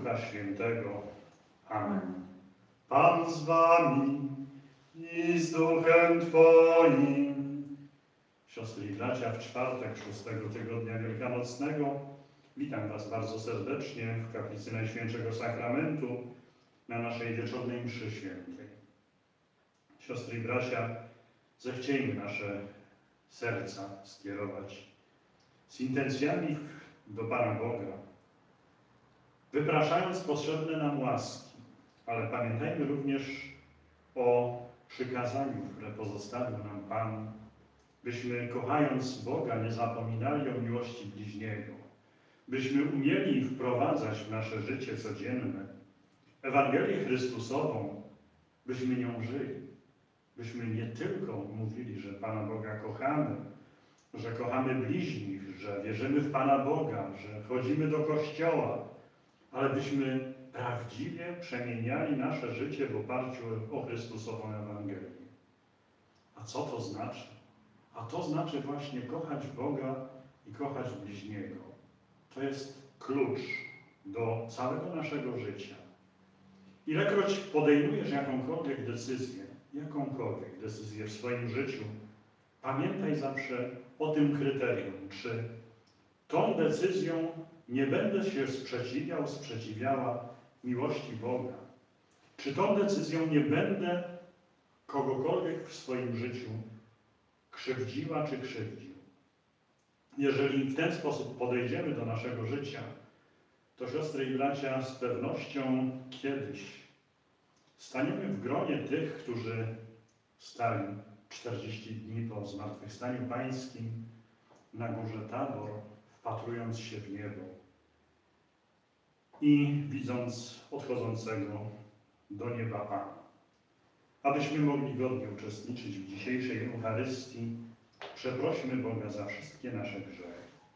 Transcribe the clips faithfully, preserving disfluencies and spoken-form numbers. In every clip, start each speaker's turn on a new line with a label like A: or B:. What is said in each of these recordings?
A: Ducha Świętego. Amen. Pan z wami i z Duchem Twoim. Siostry i bracia, w czwartek szóstego tygodnia wielkanocnego witam Was bardzo serdecznie w kaplicy Najświętszego Sakramentu na naszej wieczornej mszy świętej. Siostry i bracia, zechciejmy nasze serca skierować z intencjami do Pana Boga, wypraszając potrzebne nam łaski, ale pamiętajmy również o przykazaniu, które pozostawił nam Pan, byśmy kochając Boga nie zapominali o miłości bliźniego, byśmy umieli wprowadzać w nasze życie codzienne Ewangelię Chrystusową, byśmy nią żyli, byśmy nie tylko mówili, że Pana Boga kochamy, że kochamy bliźnich, że wierzymy w Pana Boga, że chodzimy do Kościoła, ale byśmy prawdziwie przemieniali nasze życie w oparciu o Chrystusową Ewangelię. A co to znaczy? A to znaczy właśnie kochać Boga i kochać bliźniego. To jest klucz do całego naszego życia. Ilekroć podejmujesz jakąkolwiek decyzję, jakąkolwiek decyzję w swoim życiu, pamiętaj zawsze o tym kryterium, czy tą decyzją nie będę się sprzeciwiał, sprzeciwiała miłości Boga. Czy tą decyzją nie będę kogokolwiek w swoim życiu krzywdziła czy krzywdził. Jeżeli w ten sposób podejdziemy do naszego życia, to siostry i bracia, z pewnością kiedyś staniemy w gronie tych, którzy stali czterdzieści dni po zmartwychwstaniu Pańskim na górze Tabor, wpatrując się w niebo i widząc odchodzącego do nieba Pana. Abyśmy mogli godnie uczestniczyć w dzisiejszej Eucharystii, przeprośmy Boga za wszystkie nasze grzechy.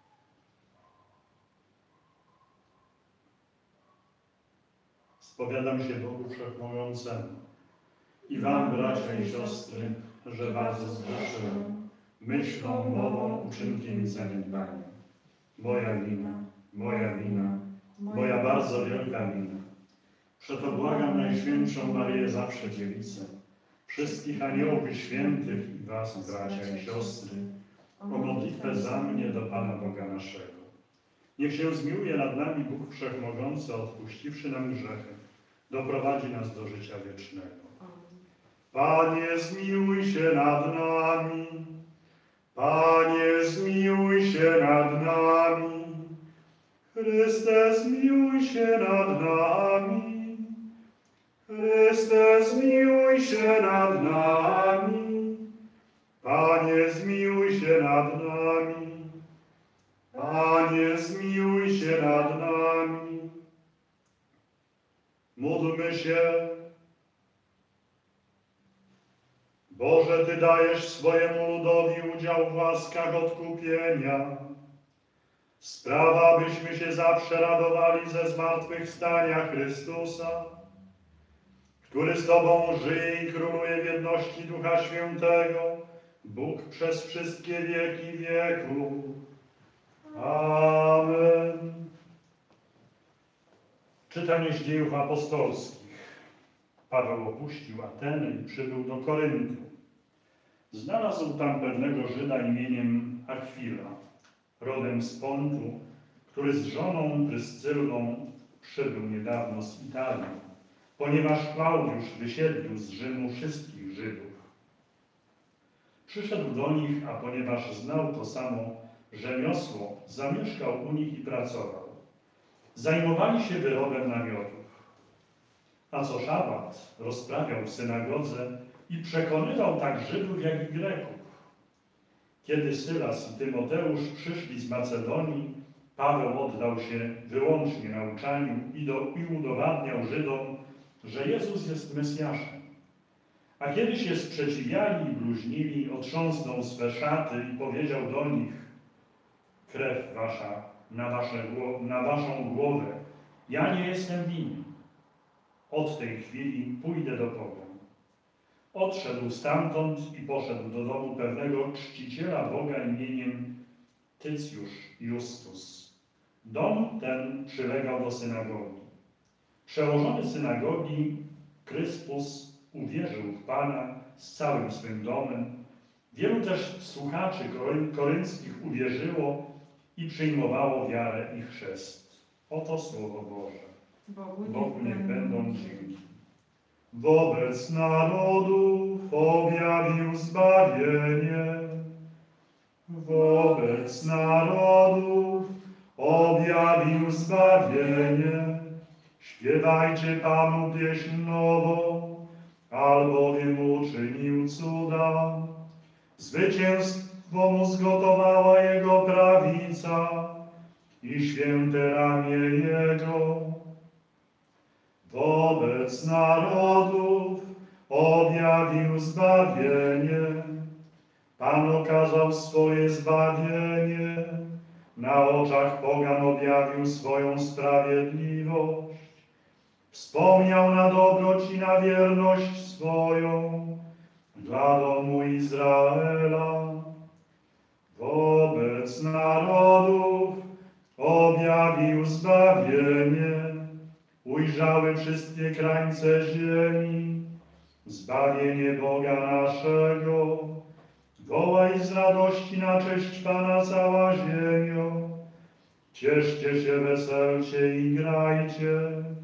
A: Spowiadam się Bogu Wszechmogącemu i wam, bracia i siostry, że bardzo zgrzeszyłem myślą, mową, uczynkiem i zaniedbaniem. Moja wina, moja wina, moja bardzo wielka wina. Przeto błagam Najświętszą Maryję Zawsze Dziewicę, wszystkich aniołów i świętych i was, bracia i siostry, o modlitwę za mnie do Pana Boga naszego. Niech się zmiłuje nad nami Bóg Wszechmogący, odpuściwszy nam grzechy, doprowadzi nas do życia wiecznego. Panie, zmiłuj się nad nami. Panie, zmiłuj się nad nami. Chryste, zmiłuj się nad nami. Chryste, zmiłuj się nad nami. Panie, zmiłuj się nad nami. Panie, zmiłuj się nad nami. Módlmy się. Boże, Ty dajesz swojemu ludowi udział w łaskach odkupienia. Sprawa, byśmy się zawsze radowali ze zmartwychwstania Chrystusa, który z Tobą żyje i króluje w jedności Ducha Świętego, Bóg przez wszystkie wieki wieków. Amen. Czytanie z Dziejów Apostolskich. Paweł opuścił Ateny i przybył do Koryntu. Znalazł tam pewnego Żyda imieniem Akwila, rodem z Pontu, który z żoną Pryscyllą przybył niedawno z Italii, ponieważ Klaudiusz wysiedlił z Rzymu wszystkich Żydów. Przyszedł do nich, a ponieważ znał to samo rzemiosło, zamieszkał u nich i pracował. Zajmowali się wyrobem namiotów. A co szabat rozprawiał w synagodze i przekonywał tak Żydów, jak i Greków. Kiedy Sylas i Tymoteusz przyszli z Macedonii, Paweł oddał się wyłącznie nauczaniu i, do, i udowadniał Żydom, że Jezus jest Mesjaszem. A kiedy się sprzeciwiali i bluźnili, otrząsnął swe szaty i powiedział do nich: krew wasza na, wasze, na waszą głowę, ja nie jestem winien. Od tej chwili pójdę do pogan. Odszedł stamtąd i poszedł do domu pewnego czciciela Boga imieniem Tycjusz Justus. Dom ten przylegał do synagogi. Przełożony synagogi Kryspus uwierzył w Pana z całym swym domem. Wielu też słuchaczy korynskich uwierzyło i przyjmowało wiarę i chrzest. Oto Słowo Boże.
B: Bogu
A: Bogu
B: niech
A: niech
B: będą
A: będą
B: dzięki.
A: dzięki. Wobec narodów objawił zbawienie. Wobec narodów objawił zbawienie. Śpiewajcie Panu pieśń nową, albowiem uczynił cuda. Zwycięstwo mu zgotowała Jego prawica i święte ramię Jego. Wobec narodów objawił zbawienie. Pan okazał swoje zbawienie. Na oczach pogan objawił swoją sprawiedliwość. Wspomniał na dobroć i na wierność swoją dla domu Izraela. Wobec narodów objawił zbawienie. Ujrzały wszystkie krańce ziemi zbawienie Boga naszego. Wołaj z radości na cześć Pana cała ziemio. Cieszcie się, weselcie i grajcie.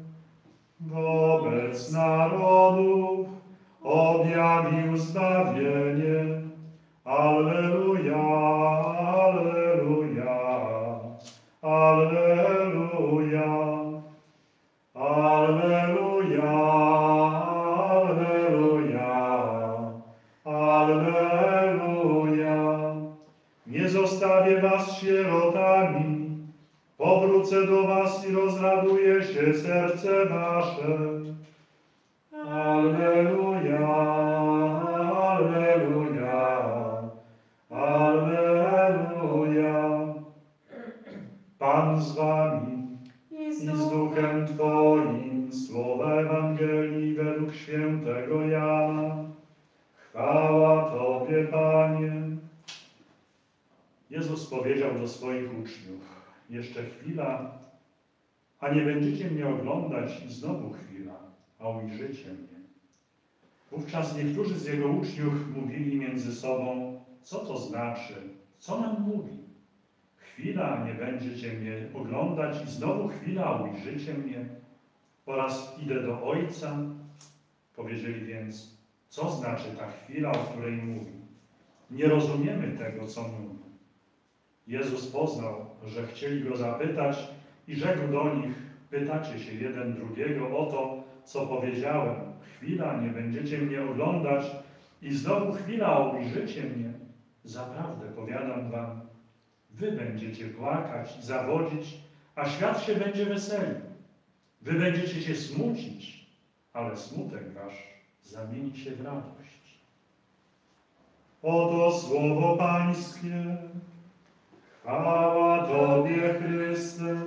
A: Wobec narodów objawił zbawienie. Alleluja, alleluja, alleluja, alleluja, alleluja, alleluja. Nie zostawię was sierotami, powrócę do was i rozraduje się serce wasze. Alleluja, alleluja, alleluja. Pan z wami i z duchem twoim. Słowa Ewangelii według świętego Jana. Chwała Tobie, Panie. Jezus powiedział do swoich uczniów: jeszcze chwila, a nie będziecie mnie oglądać, i znowu chwila, a ujrzycie mnie. Wówczas niektórzy z Jego uczniów mówili między sobą: co to znaczy? Co nam mówi? Chwila, a nie będziecie mnie oglądać, i znowu chwila, a ujrzycie mnie. Oraz idę do Ojca. Powiedzieli więc: co znaczy ta chwila, o której mówi? Nie rozumiemy tego, co mówi. Jezus poznał, że chcieli Go zapytać i rzekł do nich: pytacie się jeden drugiego o to, co powiedziałem. Chwila, nie będziecie mnie oglądać i znowu chwila, a ujrzycie mnie. Zaprawdę powiadam wam, wy będziecie płakać i zawodzić, a świat się będzie weselił. Wy będziecie się smucić, ale smutek wasz zamieni się w radość. Oto słowo Pańskie. Chwała Tobie, Chryste.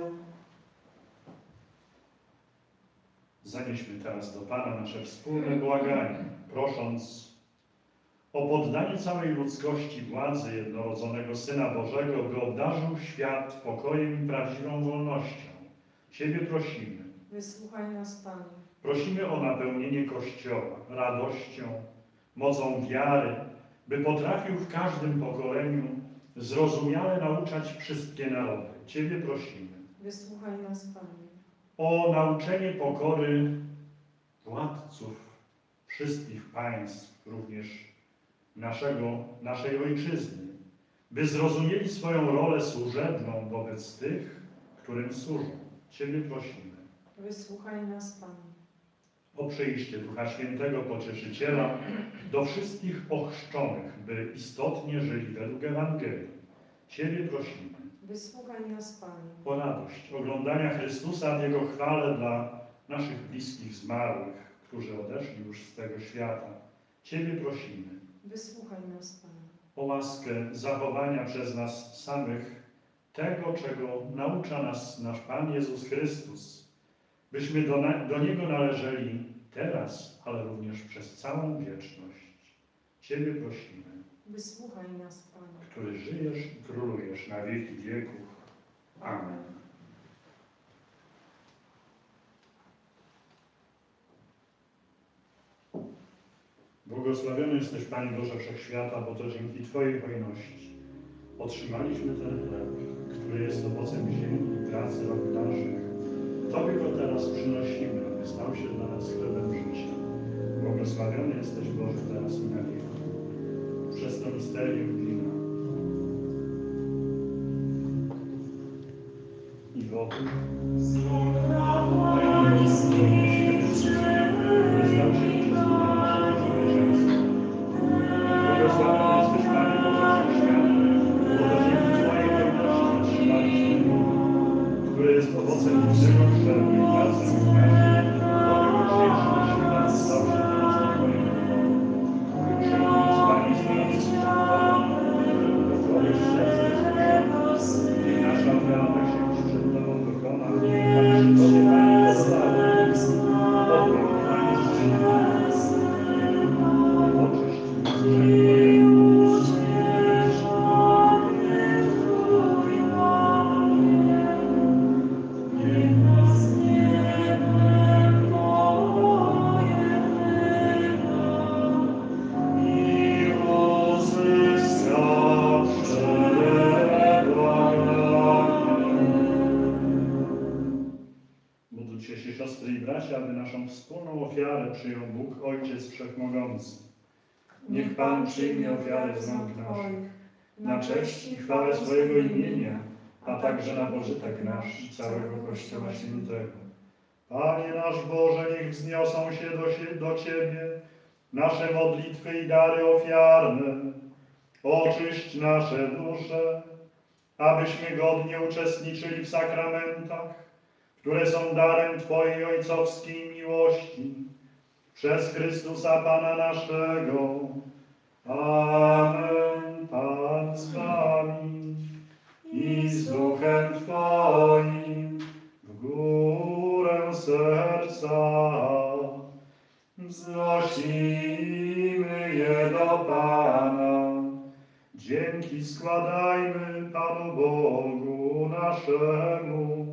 A: Zanieśmy teraz do Pana nasze wspólne błaganie, prosząc o poddanie całej ludzkości władzy jednorodzonego Syna Bożego, by obdarzył świat pokojem i prawdziwą wolnością. Ciebie prosimy.
B: Wysłuchaj nas, Panie.
A: Prosimy o napełnienie Kościoła radością, mocą wiary, by potrafił w każdym pokoleniu zrozumiale nauczać wszystkie narody. Ciebie prosimy.
B: Wysłuchaj nas, Panie.
A: O nauczenie pokory władców wszystkich państw, również naszego, naszej ojczyzny, by zrozumieli swoją rolę służebną wobec tych, którym służą. Ciebie prosimy.
B: Wysłuchaj nas, Panie.
A: O przyjście Ducha Świętego, Pocieszyciela, do wszystkich ochrzczonych, by istotnie żyli według Ewangelii. Ciebie prosimy.
B: Wysłuchaj nas, Panie.
A: O radość oglądania Chrystusa w Jego chwale dla naszych bliskich zmarłych, którzy odeszli już z tego świata. Ciebie prosimy.
B: Wysłuchaj nas, Panie.
A: O łaskę zachowania przez nas samych tego, czego naucza nas nasz Pan Jezus Chrystus, byśmy do, do Niego należeli teraz, ale również przez całą wieczność. Ciebie prosimy.
B: Wysłuchaj nas, Panie.
A: Który żyjesz i królujesz na wieki wieków. Amen. Błogosławiony jesteś, Panie Boże Wszechświata, bo to dzięki Twojej hojności otrzymaliśmy ten chleb, który jest owocem ziemi i pracy rąk naszych. Tobie go teraz przynosimy, aby stał się dla nas chlebem życia. Błogosławiony jesteś, Boże, teraz i na wieki. Przez to misterium wina i wody. Przyjął Bóg, Ojciec Wszechmogący. Niech Pan przyjmie ofiarę z rąk naszych, na cześć i chwałę swojego imienia, a także na pożytek nasz i całego Kościoła Świętego. Panie nasz Boże, niech wzniosą się do, do Ciebie nasze modlitwy i dary ofiarne. Oczyść nasze dusze, abyśmy godnie uczestniczyli w sakramentach, które są darem Twojej ojcowskiej miłości. Przez Chrystusa Pana naszego. Amen. Pan z Wami i z duchem Twoim. W górę serca wznosimy je do Pana. Dzięki składajmy Panu Bogu naszemu.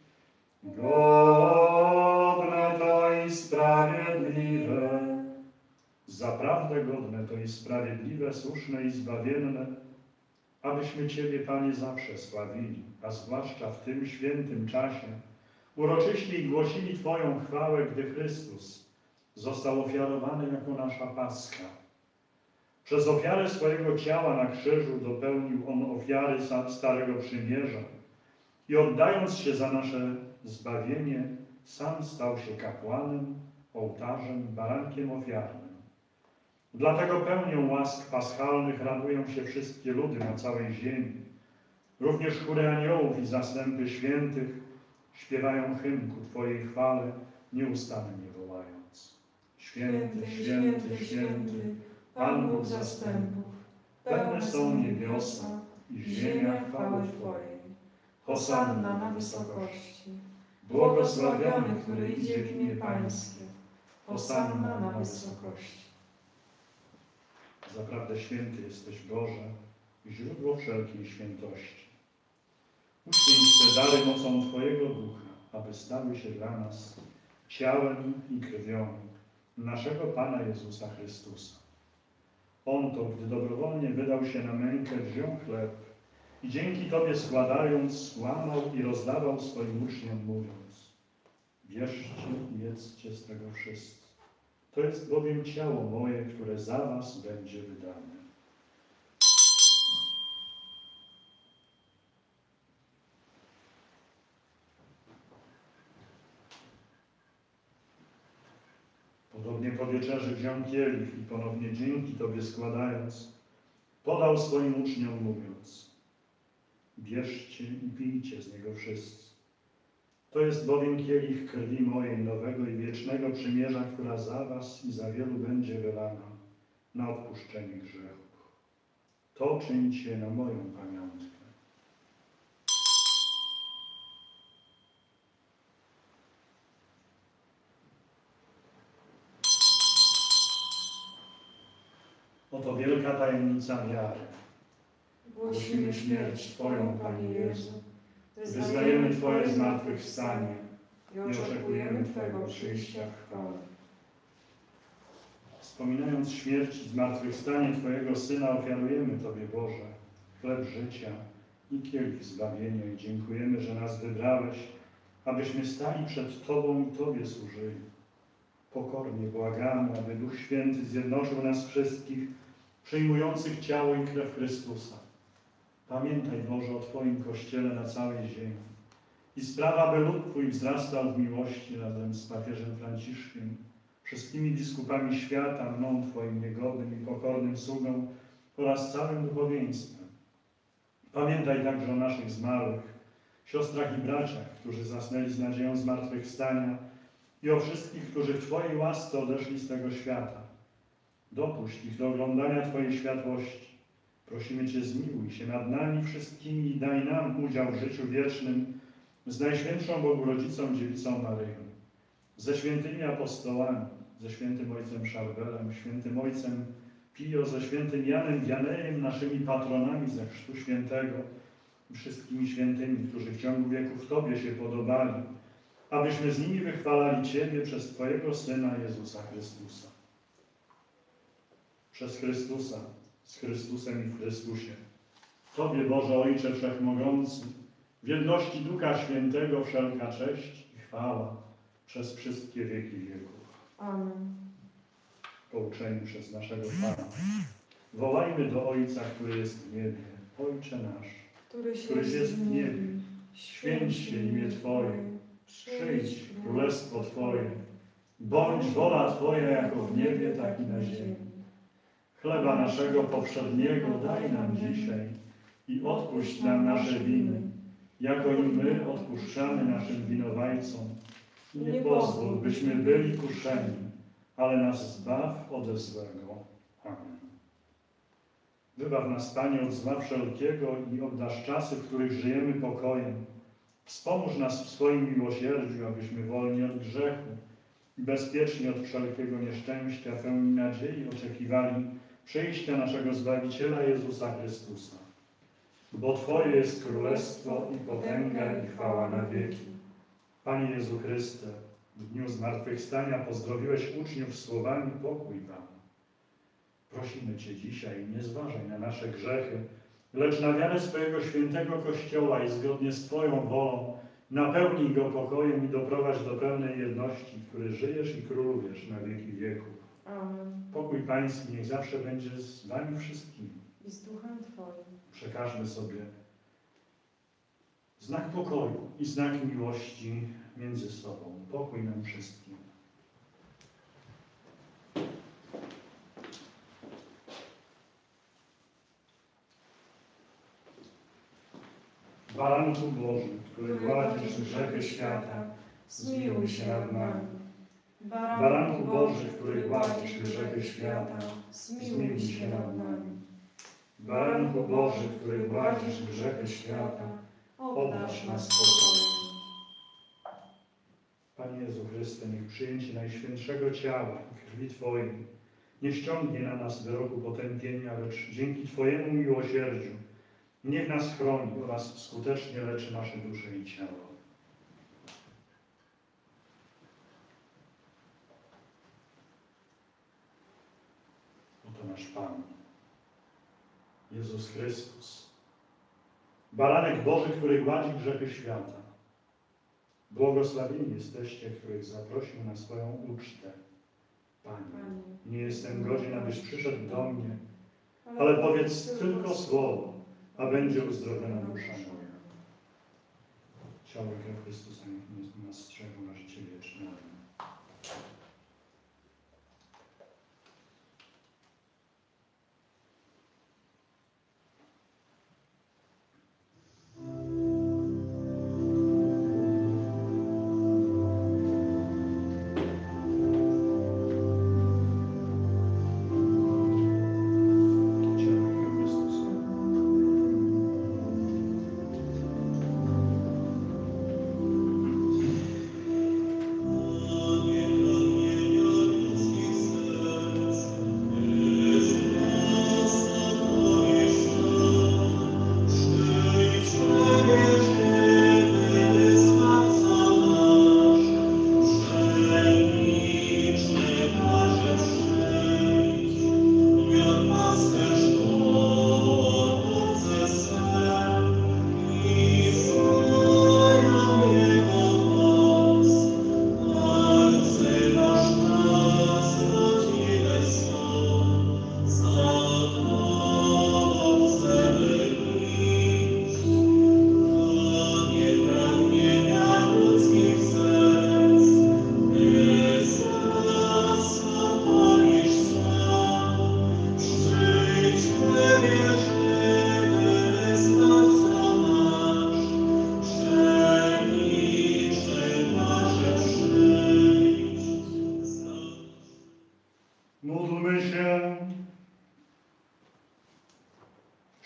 A: Godne to i sprawiedliwe. Zaprawdę godne to i sprawiedliwe, słuszne i zbawienne, abyśmy Ciebie, Panie, zawsze sławili, a zwłaszcza w tym świętym czasie, uroczyście i głosili Twoją chwałę, gdy Chrystus został ofiarowany jako nasza Paska. Przez ofiarę swojego ciała na krzyżu dopełnił On ofiary Starego Przymierza i oddając się za nasze zbawienie, sam stał się kapłanem, ołtarzem, barankiem ofiarnym. Dlatego pełnią łask paschalnych radują się wszystkie ludy na całej ziemi. Również chóry aniołów i zastępy świętych śpiewają hymn ku Twojej chwale, nieustannie wołając. Święty, święty, święty, Pan Bóg zastępów, pełne są niebiosa i ziemia chwały Twojej. Hosanna na wysokości. Błogosławiony, który idzie w imię Pańskie. Hosanna na wysokości. Zaprawdę święty jesteś, Boże, źródło wszelkiej świętości. Uświęć te dary mocą Twojego Ducha, aby stały się dla nas ciałem i krwią naszego Pana Jezusa Chrystusa. On to, gdy dobrowolnie wydał się na mękę, wziął chleb i dzięki Tobie składając, łamał i rozdawał swoim uczniom, mówiąc: bierzcie i jedzcie z tego wszyscy. To jest bowiem ciało moje, które za was będzie wydane. Podobnie po wieczerzy wziął kielich i ponownie dzięki Tobie składając, podał swoim uczniom, mówiąc: bierzcie i pijcie z niego wszyscy. To jest bowiem kielich krwi mojej nowego i wiecznego przymierza, która za was i za wielu będzie wylana na odpuszczenie grzechów. To czyńcie na moją pamiątkę. Oto wielka tajemnica wiary. Głosimy śmierć Twoją, Panie Jezu. Wyznajemy Twoje zmartwychwstanie i oczekujemy Twojego przyjścia w chwale. Wspominając śmierć i zmartwychwstanie Twojego Syna, ofiarujemy Tobie, Boże, chleb życia i kielich zbawienia i dziękujemy, że nas wybrałeś, abyśmy stali przed Tobą i Tobie służyli. Pokornie błagamy, aby Duch Święty zjednoczył nas wszystkich, przyjmujących ciało i krew Chrystusa. Pamiętaj, Boże, o Twoim Kościele na całej ziemi i spraw, aby lud Twój wzrastał w miłości razem z papieżem Franciszkiem, wszystkimi biskupami świata, mną Twoim niegodnym i pokornym sługą oraz całym duchowieństwem. Pamiętaj także o naszych zmarłych, siostrach i braciach, którzy zasnęli z nadzieją zmartwychwstania i o wszystkich, którzy w Twojej łasce odeszli z tego świata. Dopuść ich do oglądania Twojej światłości. Prosimy Cię, zmiłuj się nad nami wszystkimi i daj nam udział w życiu wiecznym z Najświętszą Bogu Rodzicą, Dziewicą Maryją, ze świętymi apostołami, ze świętym ojcem Szarbelem, świętym ojcem Pio, ze świętym Janem Wianejem, naszymi patronami ze Chrztu Świętego i wszystkimi świętymi, którzy w ciągu wieków Tobie się podobali, abyśmy z nimi wychwalali Ciebie przez Twojego Syna Jezusa Chrystusa. Przez Chrystusa, z Chrystusem i w Chrystusie. Tobie, Boże Ojcze Wszechmogący, w jedności Ducha Świętego wszelka cześć i chwała przez wszystkie wieki wieków.
B: Amen.
A: Pouczeni przez naszego Pana. Wołajmy do Ojca, który jest w niebie. Ojcze nasz,
B: Któryś
A: któryś jest w niebie, święć się imię Twoje, przyjdź królestwo Twoje, bądź wola Twoja jako w niebie, tak i na ziemi. Chleba naszego powszedniego daj nam dzisiaj i odpuść nam nasze winy, jako i my odpuszczamy naszym winowajcom. Nie pozwól, byśmy byli kuszeni, ale nas zbaw ode złego. Amen. Wybaw nas, Panie, od zła wszelkiego i oddasz czasy, w których żyjemy pokojem. Wspomóż nas w swoim miłosierdziu, abyśmy wolni od grzechu i bezpieczni od wszelkiego nieszczęścia, pełni nadziei oczekiwali przyjścia naszego Zbawiciela Jezusa Chrystusa. Bo Twoje jest królestwo i potęga i chwała na wieki. Panie Jezu Chryste, w dniu zmartwychwstania pozdrowiłeś uczniów słowami pokój Wam. Prosimy Cię dzisiaj, nie zważaj na nasze grzechy, lecz na wiarę swojego świętego Kościoła i zgodnie z Twoją wolą napełnij go pokojem i doprowadź do pełnej jedności, w której żyjesz i królujesz na wieki wieków.
B: Amen.
A: Pokój Pański niech zawsze będzie z Wami wszystkimi.
B: I z Duchem Twoim.
A: Przekażmy sobie znak pokoju i znak miłości między sobą. Pokój nam wszystkim. Baranku Boży, który gładzisz grzechy świata, zmiłuj się nad nami. Baranku Boży, który gładzisz grzechy świata, zmiłuj się nad nami. Baranku Boży, który gładzisz grzechy świata, obdarz nas spokojem. Panie Jezu Chryste, niech przyjęcie Najświętszego ciała i krwi Twojej nie ściągnie na nas wyroku potępienia, lecz dzięki Twojemu miłosierdziu niech nas chroni oraz skutecznie leczy nasze dusze i ciało. Oto nasz Pan, Jezus Chrystus, Baranek Boży, który gładzi grzechy świata. Błogosławieni jesteście, których zaprosił na swoją ucztę. Panie, nie jestem godzien, abyś przyszedł do mnie, ale powiedz tylko słowo, a będzie uzdrowiona dusza moja. Ciało i krew Chrystusa niech nas strzegą na życie wieczne.
C: Amen.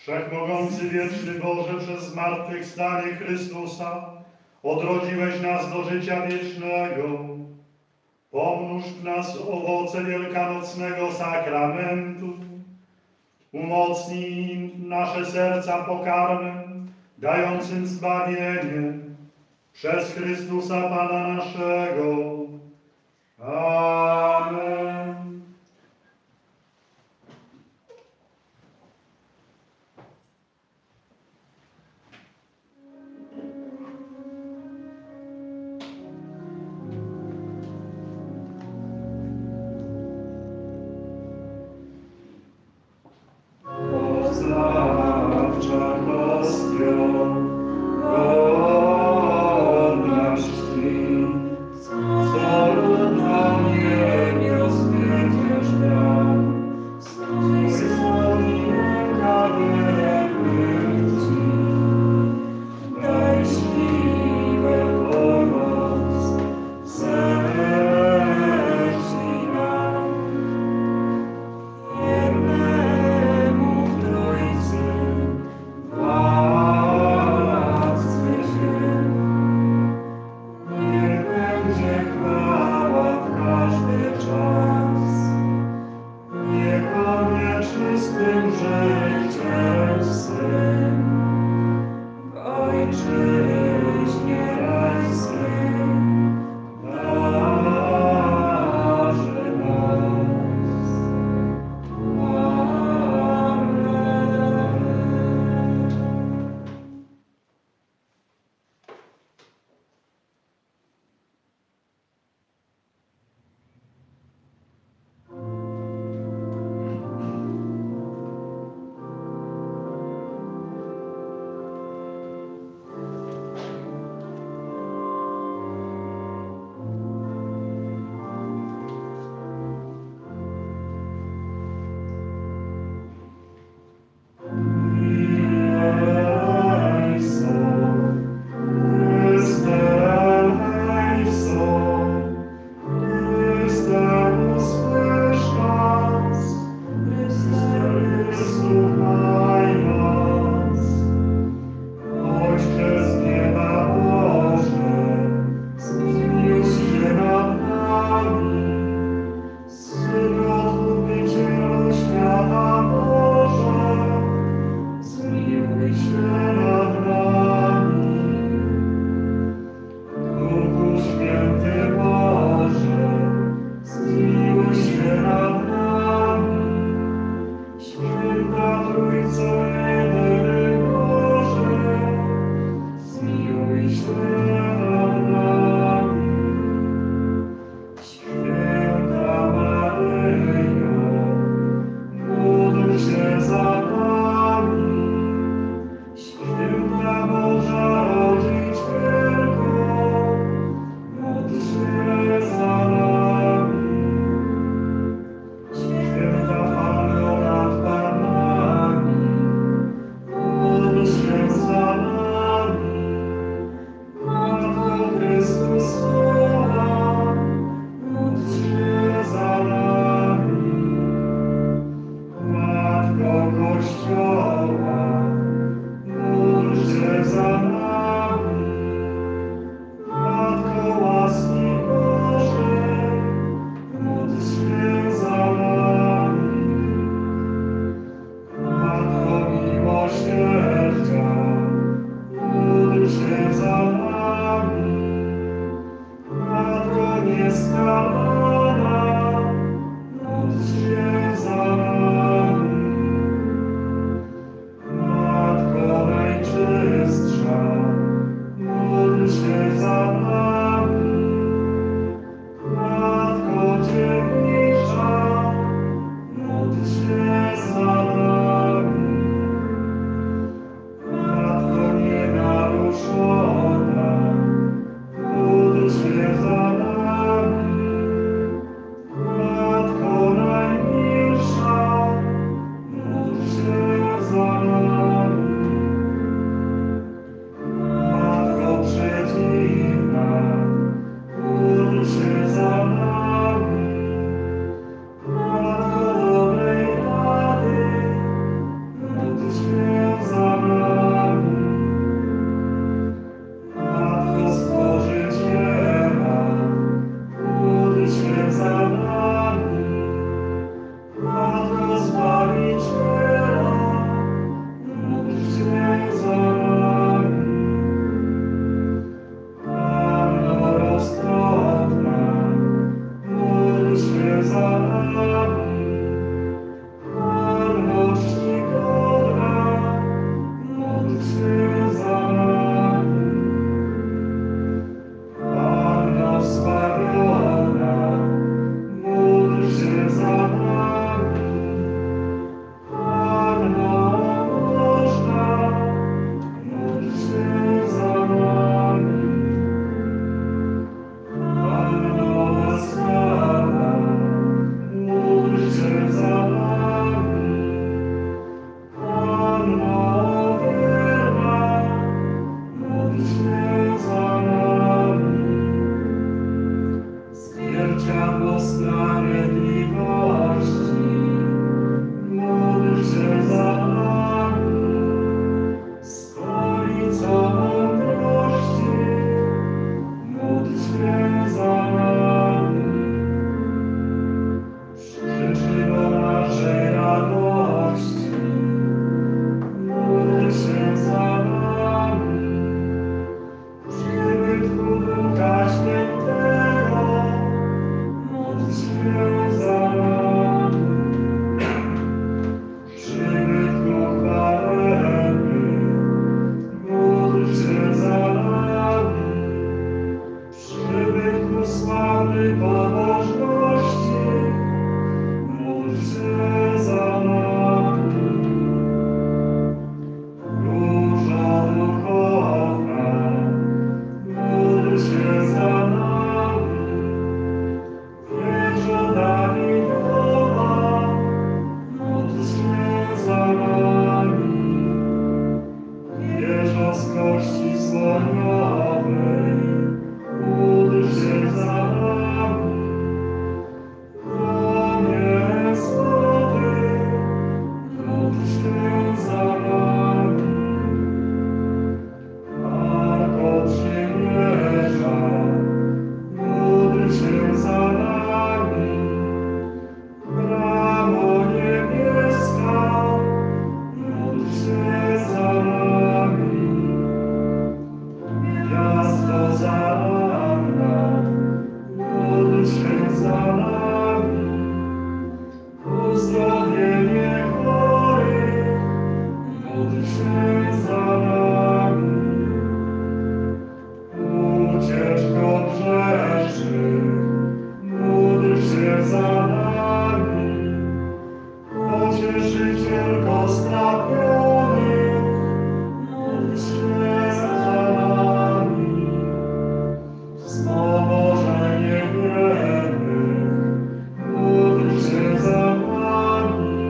A: Wszechmogący, wieczny Boże, przez zmartwychwstanie Chrystusa odrodziłeś nas do życia wiecznego. Pomnóż w nas owoce wielkanocnego sakramentu. Umocnij nasze serca pokarmem, dającym zbawienie przez Chrystusa Pana naszego. Amen.
C: Poznawcza hostią, godna czci, co ludno niebios będziesz brał, stój swoim kawałek Ci, daj śliwe pomoc, serdecznie nam. Jednemu w Trójcy, Władcy ziem, niech będzie chwała w każdy czas, niech On nieczystym życiem swym w Ojczyźnie rajskiej darzy nas. się za nami. Ucieczko od rzeczy, módl się za nami. Pocieszycielko strapionych, módl się za nami. Wspomożenie biednych, módl się za nami.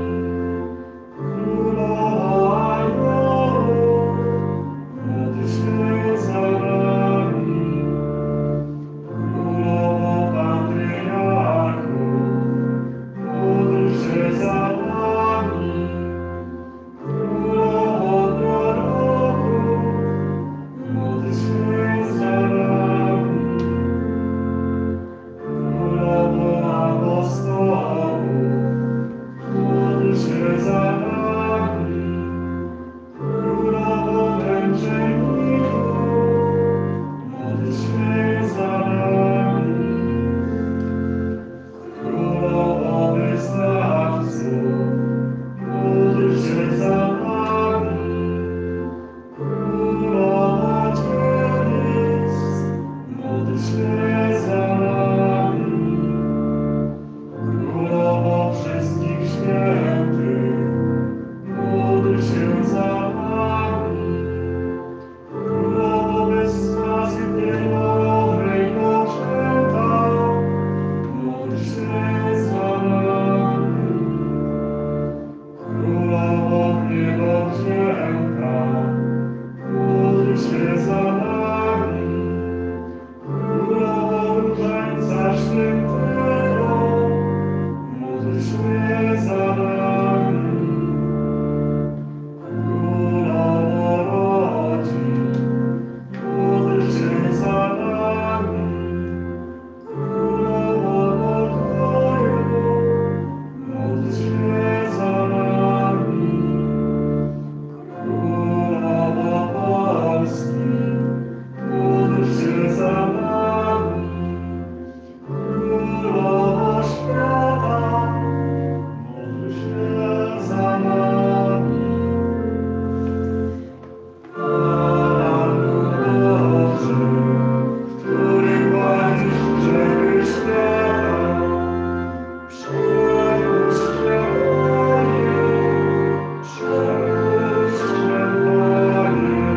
C: Królowo aniołów, módl się za nami. Królowo patriarchów, módl się za nami. Królowo proroków, módl się za nami. Królowo apostołów, módl się za nami. Królowo męczenników, módl się za nami. Królowo wyznawców, módl się za nami. Królowo dzielnic, módl się za nami. Królowo wszystkich świętych, módl się za nami. Królowo bezskaznej morowej poczęta, módl się za nami. Królowo niebowzięta, módl się za nami. Królowo Różańca Świętego, módl się za nami. Królowo rodzin, módl się za nami. Królowo pokoju, módl się za nami. Królowo Polski, módl się za nami. Królowo świata, módl się za nami. Baranku Boży, który gładzisz grzechy świata, przepuść mnie, Panie, przepuść mnie, Panie.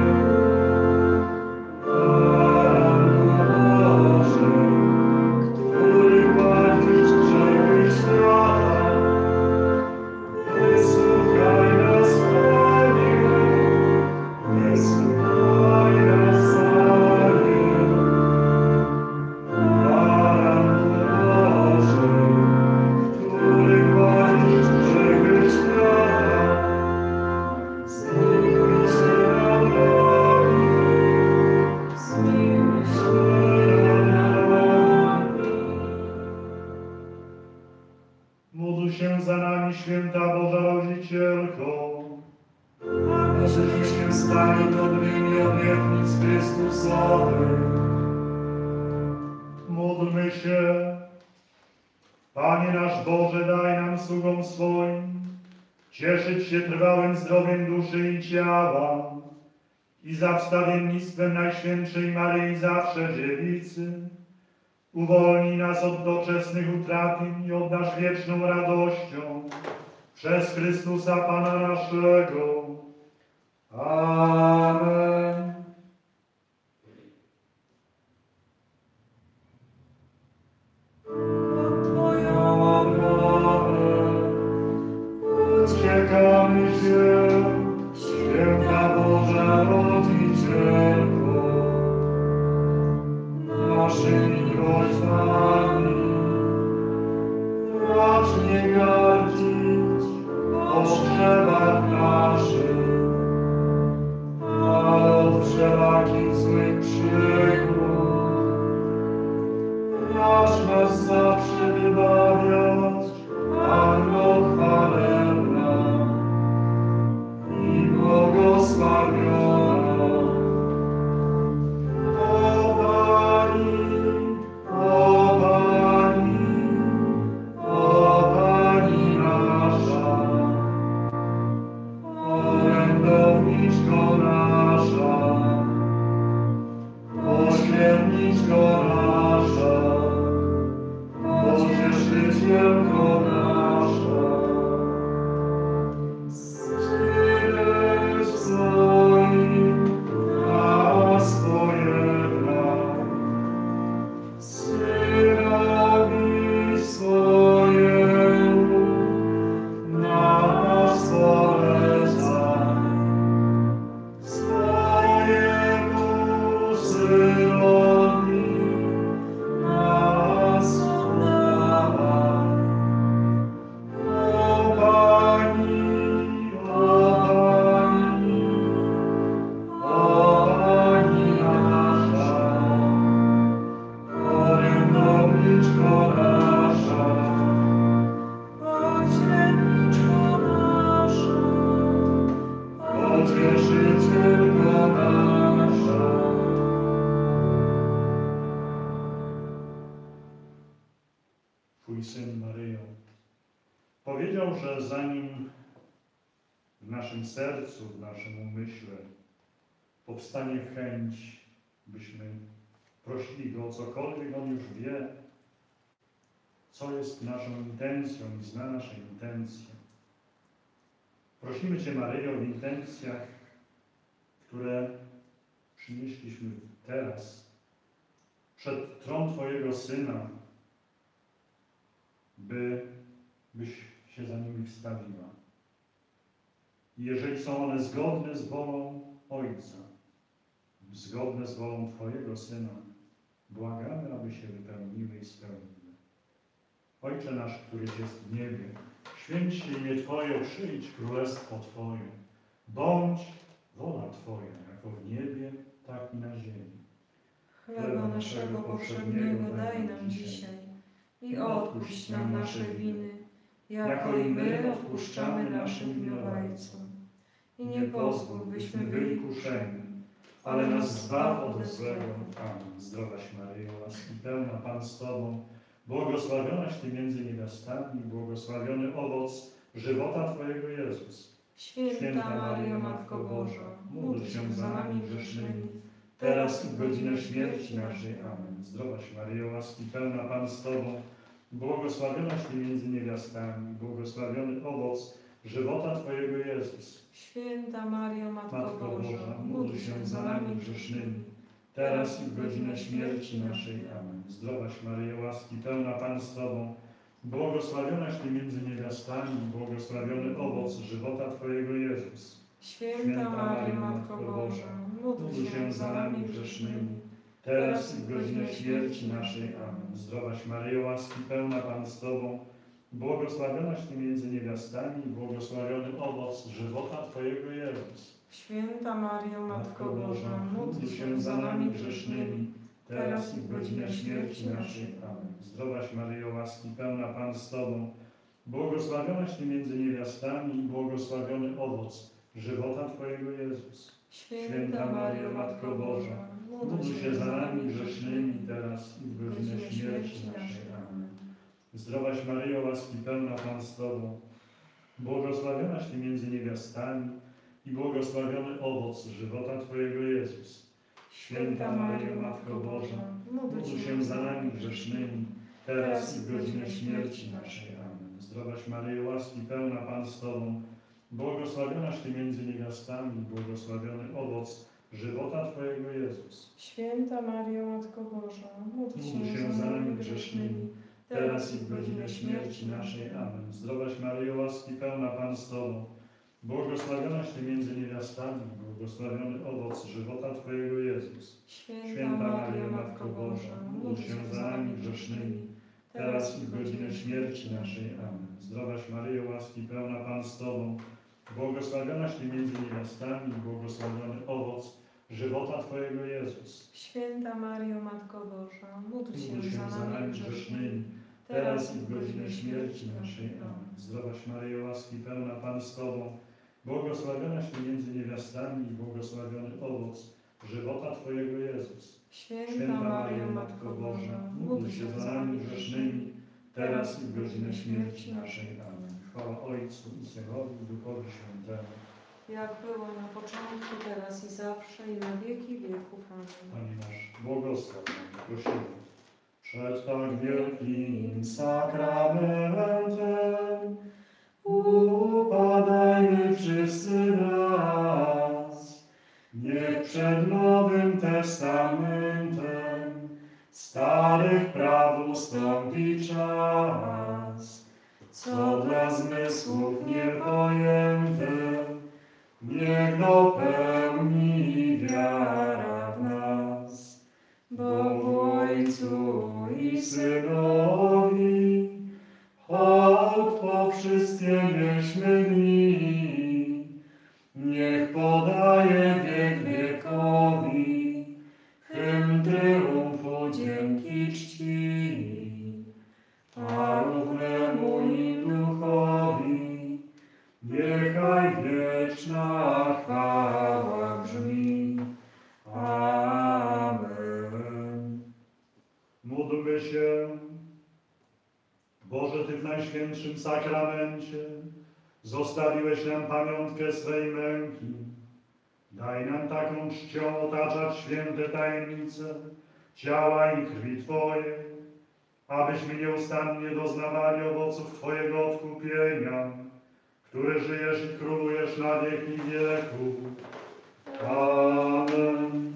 C: Baranku Boży, który gładzisz grzechy świata, wysłuchaj nas, Panie, wysłuchaj nas, Panie. Baranku Boży, który gładzisz grzechy świata, zmiłuj się nad nami, zmiłuj się nad nami.
A: Módl się za nami, święta Boża Rodzicielko.
C: Aby żyliśmy stali godnymi obietnic Chrystusowych.
A: Módlmy się. Panie nasz Boże, daj nam sługom swoim cieszyć się trwałym zdrowiem duszy i ciała i za wstawiennictwem Najświętszej Maryi Zawsze Dziewicy. Uwolnij nas od doczesnych utratin i oddasz wieczną radością przez Chrystusa Pana naszego. Amen.
C: Pod Twoją obronę uciekamy się, święta Boża Rodzicielko. Naszymi groźbami racz nie gardzić o potrzebach naszych, ale od wszelakich złych przygód racz nas zawsze wybawiać, Panno chwalebna i błogosławiona. O Pani, o Pani, o Pani nasza, orędownik Pośredniczko nasza, pośredniczko nasza, pocieszycielko nasza. Synem swoim nas pojednał, Synowi swojemu nas polecaj, swojemu Synowi nas oddawaj. O Pani, o Pani, o Pani nasza, orędowniczko nasza,
B: Pośredniczko nasza,
C: pocieszycielko nasza.
A: Twój Syn Maryjo powiedział, że zanim w naszym sercu, w naszym umyśle powstanie chęć, byśmy prosili Go o cokolwiek, On już wie, co jest naszą intencją i zna nasze intencje. Prosimy Cię, Maryjo, w intencjach, które przynieśliśmy teraz przed tron Twojego Syna, by, byś się za nimi wstawiła. I jeżeli są one zgodne z wolą Ojca, zgodne z wolą Twojego Syna, błagamy, aby się wypełniły i spełniły. Ojcze nasz, któryś jest w niebie, święć się imię Twoje, przyjdź królestwo Twoje. Bądź wola Twoja, jako w niebie, tak i na ziemi.
B: chleba naszego powszedniego daj nam dzisiaj i odpuść nam nasze winy, jako i my odpuszczamy naszym winowajcom. I nie pozwól, byśmy byli kuszeni,
A: ale nas zbaw od złego. Amen. Zdrowaś Maryjo, łaski pełna Pan z Tobą, błogosławionaś Ty między niewiastami, błogosławiony owoc żywota Twojego Jezus.
B: Święta Maryjo, Matko Boża, módl się za nami grzesznymi, teraz i w godzinę śmierci naszej. Amen.
A: Zdrowaś Maryjo, łaski pełna Pan z Tobą, błogosławionaś Ty między niewiastami, błogosławiony owoc żywota Twojego Jezus.
B: Święta Maryjo, Matko
A: Matko
B: Boża,
A: Boża,
B: módl się za nami grzesznymi,
A: teraz i w godzinę śmierci naszej. Amen. Zdrowaś Maryjo, łaski pełna Pan z Tobą, błogosławionaś Ty między niewiastami, błogosławiony owoc żywota Twojego Jezus.
B: Święta Maryjo, Matko Boża, módl się za nami grzesznymi,
A: teraz i w godzinę śmierci naszej. Amen. Zdrowaś Maryjo, łaski pełna Pan z Tobą, błogosławionaś Ty między niewiastami, błogosławiony owoc żywota Twojego Jezus.
B: Święta Maryjo, Matko Boża, módl się za nami grzesznymi, teraz i w godzinę śmierci naszej.
A: Amen. Zdrowaś Maryjo, łaski pełna Pan z Tobą, błogosławionaś Ty między niewiastami, błogosławiony owoc żywota Twojego Jezus.
B: Święta Maryjo, Matko Boża, módl się za nami grzesznymi,
A: teraz i w godzinę śmierci naszej. Amen. Zdrowaś Maryjo, łaski pełna Pan z Tobą, błogosławionaś Ty między niewiastami i błogosławiony owoc żywota Twojego Jezus. Święta Maryjo, Matko Boża, módl się za nami grzesznymi, teraz i w godzinę śmierci naszej. Amen. Zdrowaś Maryjo, łaski pełna Pan z Tobą, błogosławionaś Ty między niewiastami, błogosławiony owoc żywota Twojego Jezus.
B: Święta Maryjo, Matko Boża, módl się za nami grzesznymi,
A: teraz i w godzinę śmierci naszej. Amen. Zdrowaś Maryjo, łaski pełna Pan z Tobą, błogosławionaś Ty między niewiastami, błogosławiony owoc żywota Twojego Jezus.
B: Święta Maryjo, Matko Boża, módl się za nami grzesznymi,
A: teraz i w godzinę śmierci naszej. Amen. Zdrowaś Maryjo, łaski pełna Pan z Tobą, błogosławionaś Ty między niewiastami, błogosławiony owoc żywota Twojego Jezus.
B: Święta Maryjo, Matko Boża, módl
A: Módl
B: się za nami grzesznymi,
A: teraz i w godzinę śmierci naszej. Amen. Zdrowaś Maryjo, łaski pełna Pan z Tobą, błogosławionaś Ty między niewiastami i błogosławiony owoc żywota Twojego Jezus.
B: Święta Maryjo, Matko Boża, módl się za nami grzesznymi, teraz i w godzinę śmierci naszej.
A: Amen. Chwała Ojcu i Synowi i Duchowi Świętemu,
B: jak było na początku, teraz i zawsze, i na wieki wieków. Amen.
A: Pani nasz, błogosław nam, prosimy.
C: Przed tak wielkim sakramentem upadajmy wszyscy raz. Niech przed Nowym Testamentem starych praw ustąpi czas, co dla zmysłów niepojęte, niech dopełni wiara w nas. Bo w Ojcu i Synowi hołd po wszystkie wieśmy dni, niech podaje wiek wiekowi hymn triumfu dzięki czci, a równemu im duchowi niechaj wieczna chwała brzmi. Amen.
A: Módlmy się. Boże, Ty w Najświętszym Sakramencie zostawiłeś nam pamiątkę swej męki. Daj nam taką czcią otaczać święte tajemnice ciała i krwi Twojej, abyśmy nieustannie doznawali owoców Twojego odkupienia, który żyjesz i królujesz na wieki wieków. Amen.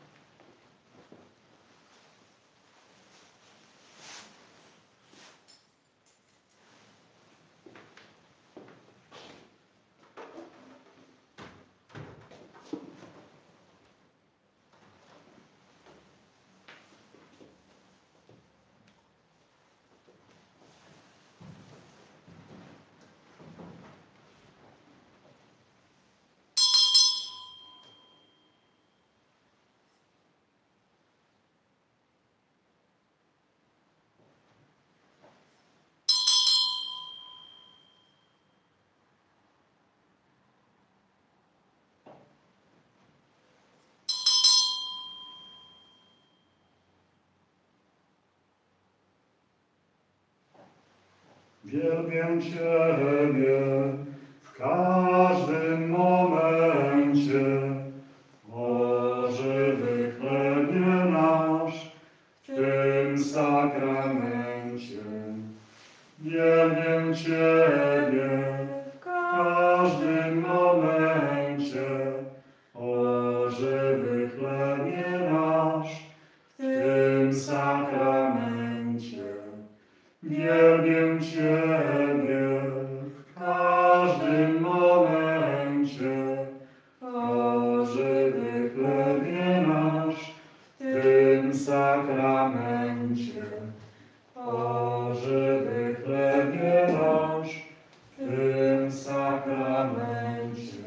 A: Wielbię Ciebie w każdym momencie, o żywy chlebie nasz w tym sakramencie. Wielbię Ciebie w każdym momencie, o żywy chlebie nasz w tym sakramencie. Wielbię Ciebie w każdym momencie, o żywy chlebie nasz w tym sakramencie. O żywy chlebie nasz w tym sakramencie.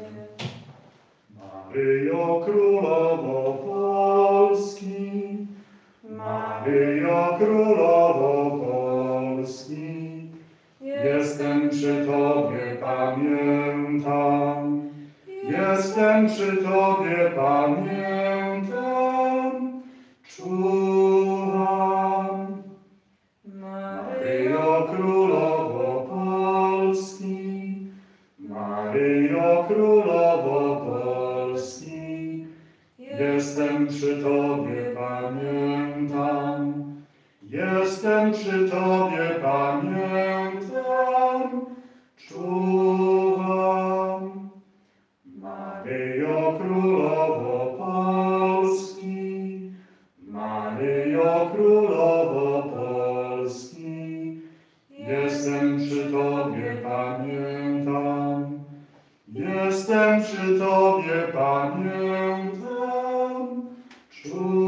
A: Maryjo Królowo Polski, Maryjo Królowo Polski, jestem przy Tobie, pamiętam, jestem przy Tobie, pamiętam, czuwam. Maryjo Królowo Polski, Maryjo Królowo Polski, jestem przy Tobie, pamiętam, jestem przy Tobie, pamiętam, czuwam. Maryjo Królowo Polski, Maryjo Królowo Polski, jestem przy Tobie, pamiętam, jestem przy Tobie, pamiętam, czuwam.